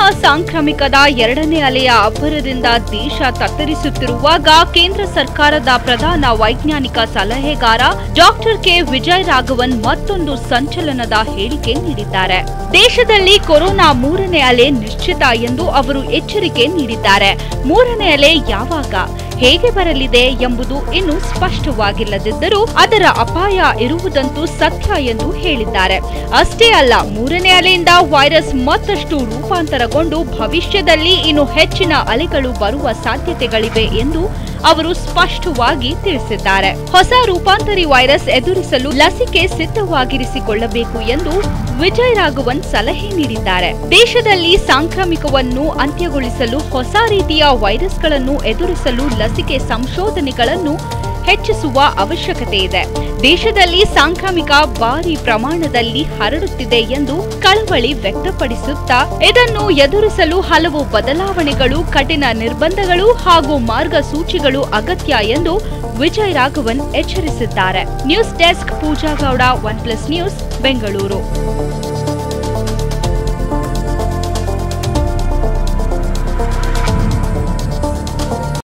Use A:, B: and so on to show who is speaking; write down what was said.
A: ಸಾಂಕ್ರಾಮಿಕದ ಎರಡನೇ ಅಲೆಯ ಅಬ್ಬರದಿಂದ ದೇಶ ತತ್ತರಿಸುತ್ತಿರುವಾಗ ಕೇಂದ್ರ ಸರ್ಕಾರದ ಪ್ರಧಾನ ವೈಜ್ಞಾನಿಕ ಸಲಹೆಗಾರ ಡಾಕ್ಟರ್ ಕೆ ವಿಜಯ್ ರಾಘವನ್ ಮತ್ತೊಂದು ಸಂಚಲನದ ಹೇಳಿಕೆ ನೀಡಿದ್ದಾರೆ. ದೇಶದಲ್ಲಿ ಕೊರೋನಾ ಮೂರನೇ ಅಲೆ ನಿಶ್ಚಿತ ಎಂದು ಅವರು ಎಚ್ಚರಿಕೆ ನೀಡಿದ್ದಾರೆ. ಮೂರನೇ ಅಲೆ ಯಾವಾಗ, ಹೇಗೆ ಬರಲಿದೆ ಎಂಬುದು ಇನ್ನೂ ಸ್ಪಷ್ಟವಾಗಿಲ್ಲದಿದ್ದರೂ ಅದರ ಅಪಾಯ ಇರುವುದಂತೂ ಸತ್ಯ ಎಂದು ಹೇಳಿದ್ದಾರೆ. ಅಷ್ಟೇ ಅಲ್ಲ, ಮೂರನೇ ಅಲೆಯಿಂದ ವೈರಸ್ ಮತ್ತಷ್ಟು ರೂಪಾಂತರಗೊಂಡು ಭವಿಷ್ಯದಲ್ಲಿ ಇನ್ನು ಹೆಚ್ಚಿನ ಅಲೆಗಳು ಬರುವ ಸಾಧ್ಯತೆಗಳಿವೆ ಎಂದು ಅವರು ಸ್ಪಷ್ಟವಾಗಿ ತಿಳಿಸಿದ್ದಾರೆ. ಹೊಸ ರೂಪಾಂತರಿ ವೈರಸ್ ಎದುರಿಸಲು ಲಸಿಕೆ ಸಿದ್ಧವಾಗಿರಿಸಿಕೊಳ್ಳಬೇಕು ಎಂದು ವಿಜಯ್ ರಾಘವನ್ ಸಲಹೆ ನೀಡಿದ್ದಾರೆ. ದೇಶದಲ್ಲಿ ಸಾಂಕ್ರಾಮಿಕವನ್ನು ಅಂತ್ಯಗೊಳಿಸಲು ಹೊಸ ರೀತಿಯ ವೈರಸ್ಗಳನ್ನು ಎದುರಿಸಲು ಲಸಿಕೆ ಸಂಶೋಧನೆಗಳನ್ನು ಹೆಚ್ಚಿಸುವ ಅವಶ್ಯಕತೆ ಇದೆ. ದೇಶದಲ್ಲಿ ಸಾಂಕ್ರಾಮಿಕ ಭಾರಿ ಪ್ರಮಾಣದಲ್ಲಿ ಹರಡುತ್ತಿದೆ ಎಂದು ಕಳವಳಿ ವ್ಯಕ್ತಪಡಿಸುತ್ತಾ ಇದನ್ನು ಎದುರಿಸಲು ಹಲವು ಬದಲಾವಣೆಗಳು, ಕಠಿಣ ನಿರ್ಬಂಧಗಳು ಹಾಗೂ ಮಾರ್ಗಸೂಚಿಗಳು ಅಗತ್ಯ ಎಂದು ವಿಜಯ್ ರಾಘವನ್ ಎಚ್ಚರಿಸಿದ್ದಾರೆ. News desk Pooja Gowda, one plus news, Bengaluru.